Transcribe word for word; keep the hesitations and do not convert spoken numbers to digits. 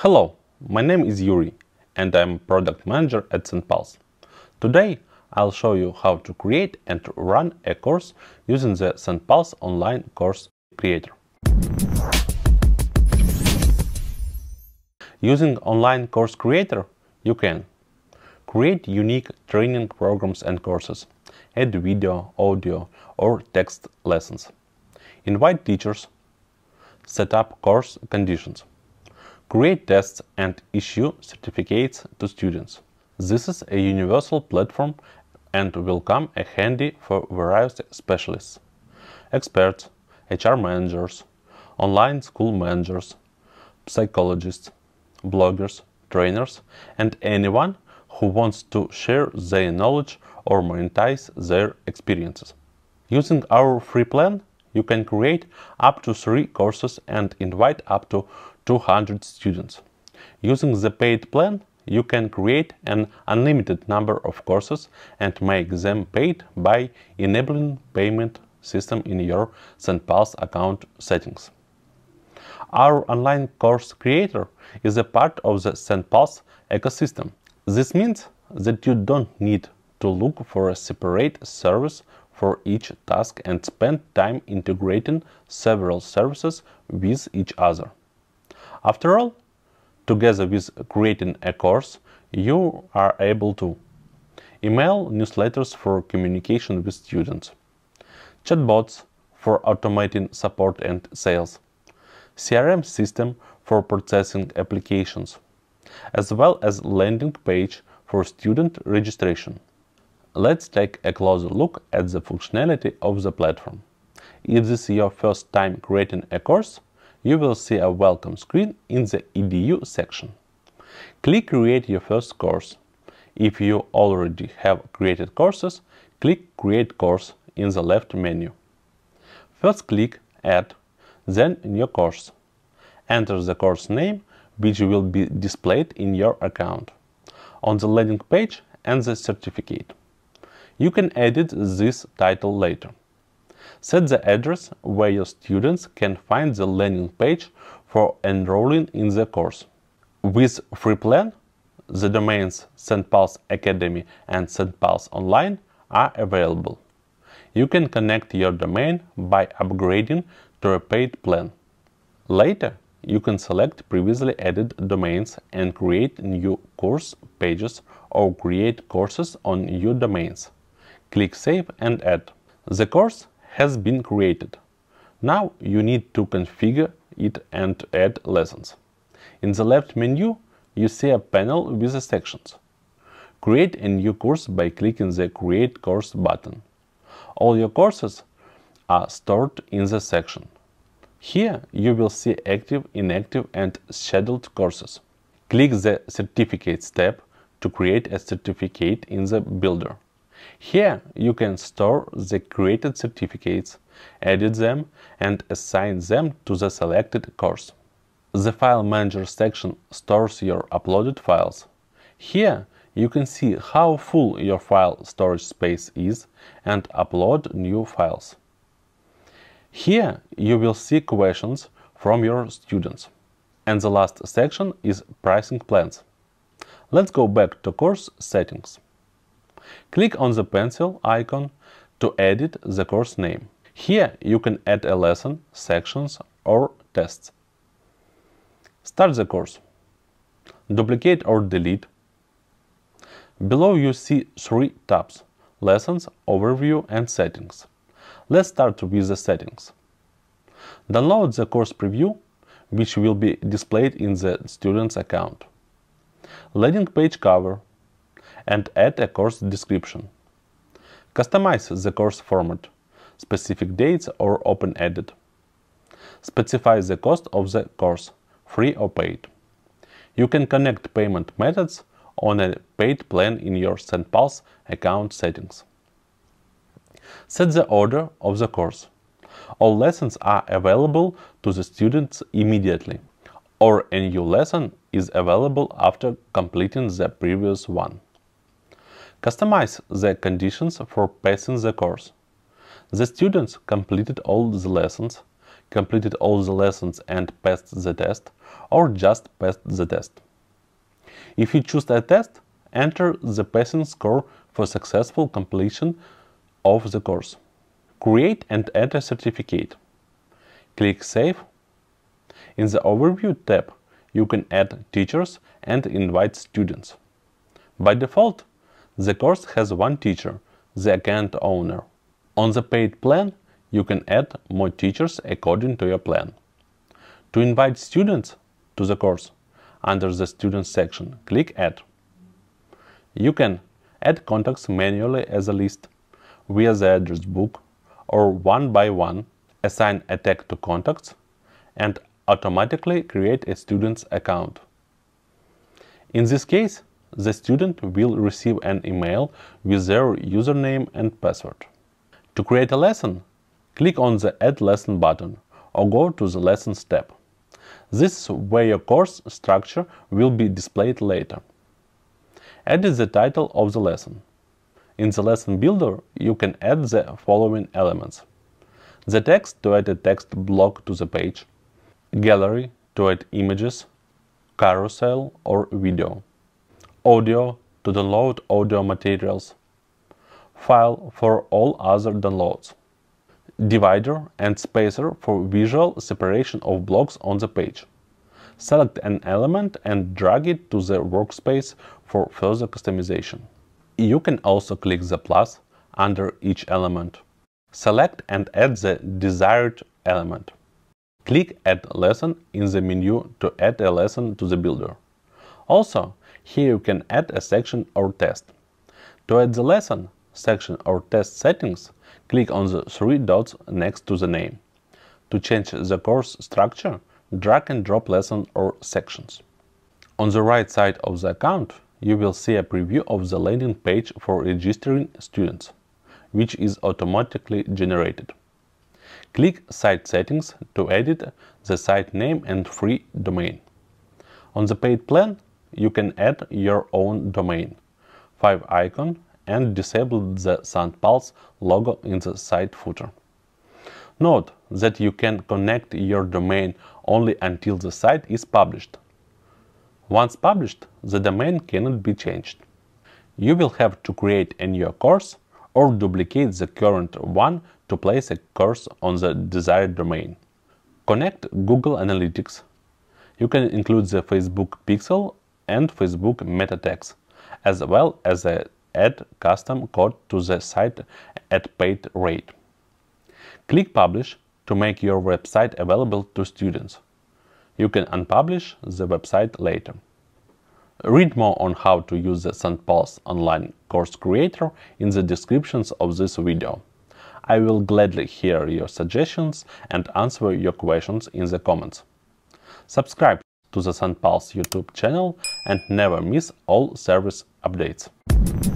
Hello, my name is Yuri and I'm product manager at SendPulse. Today I'll show you how to create and run a course using the SendPulse online course creator. Using online course creator, you can create unique training programs and courses, add video, audio or text lessons, invite teachers, set up course conditions, create tests and issue certificates to students. This is a universal platform and will come a handy for various specialists, experts, H R managers, online school managers, psychologists, bloggers, trainers, and anyone who wants to share their knowledge or monetize their experiences. Using our free plan, you can create up to three courses and invite up to two hundred students. Using the paid plan, you can create an unlimited number of courses and make them paid by enabling payment system in your SendPulse account settings. Our online course creator is a part of the SendPulse ecosystem. This means that you don't need to look for a separate service for each task and spend time integrating several services with each other. After all, together with creating a course, you are able to email newsletters for communication with students, chatbots for automating support and sales, C R M system for processing applications, as well as landing page for student registration. Let's take a closer look at the functionality of the platform. If this is your first time creating a course, you will see a welcome screen in the E D U section. Click Create your first course. If you already have created courses, click Create Course in the left menu. First click Add, then New Course. Enter the course name, which will be displayed in your account, on the landing page and the certificate. You can edit this title later. Set the address where your students can find the landing page for enrolling in the course. With free plan, the domains SendPulse Academy and SendPulse Online are available. You can connect your domain by upgrading to a paid plan. Later, you can select previously added domains and create new course pages or create courses on new domains. Click Save and Add. The course has been created. Now you need to configure it and add lessons. In the left menu, you see a panel with the sections. Create a new course by clicking the Create Course button. All your courses are stored in the section. Here you will see active, inactive and scheduled courses. Click the Certificates tab to create a certificate in the Builder. Here you can store the created certificates, edit them and assign them to the selected course. The File Manager section stores your uploaded files. Here you can see how full your file storage space is and upload new files. Here you will see questions from your students. And the last section is Pricing Plans. Let's go back to course settings. Click on the pencil icon to edit the course name. Here you can add a lesson, sections or tests. Start the course. Duplicate or delete. Below you see three tabs: Lessons, Overview and Settings. Let's start with the settings. Download the course preview, which will be displayed in the student's account. Landing page cover and add a course description. Customize the course format, specific dates or open-ended. Specify the cost of the course, free or paid. You can connect payment methods on a paid plan in your SendPulse account settings. Set the order of the course. All lessons are available to the students immediately, or a new lesson is available after completing the previous one. Customize the conditions for passing the course. The students completed all the lessons, completed all the lessons and passed the test, or just passed the test. If you choose a test, enter the passing score for successful completion of the course. Create and add a certificate. Click Save. In the Overview tab, you can add teachers and invite students. By default, the course has one teacher, the account owner. On the paid plan, you can add more teachers according to your plan. To invite students to the course, under the Students section, click Add. You can add contacts manually as a list, via the address book, or one by one, assign a tag to contacts, and automatically create a student's account. In this case, the student will receive an email with their username and password. To create a lesson, click on the Add Lesson button or go to the Lessons tab. This is where your course structure will be displayed later. Edit the title of the lesson. In the Lesson Builder, you can add the following elements: the text to add a text block to the page, gallery to add images, carousel or video, audio to download audio materials, file for all other downloads, divider and spacer for visual separation of blocks on the page. Select an element and drag it to the workspace for further customization. You can also click the plus under each element. Select and add the desired element. Click Add Lesson in the menu to add a lesson to the builder. Also, here you can add a section or test. To add the lesson, section or test settings, click on the three dots next to the name. To change the course structure, drag and drop lesson or sections. On the right side of the account, you will see a preview of the landing page for registering students, which is automatically generated. Click Site Settings to edit the site name and free domain. On the paid plan, you can add your own domain, five icon, and disable the SandPulse logo in the site footer. Note that you can connect your domain only until the site is published. Once published, the domain cannot be changed. You will have to create a new course or duplicate the current one to place a course on the desired domain. Connect Google Analytics. You can include the Facebook Pixel and Facebook Meta tags, as well as a add custom code to the site at paid rate. Click Publish to make your website available to students. You can unpublish the website later. Read more on how to use the SandPulse Online Course Creator in the descriptions of this video. I will gladly hear your suggestions and answer your questions in the comments. Subscribe to the SandPulse YouTube channel and never miss all service updates.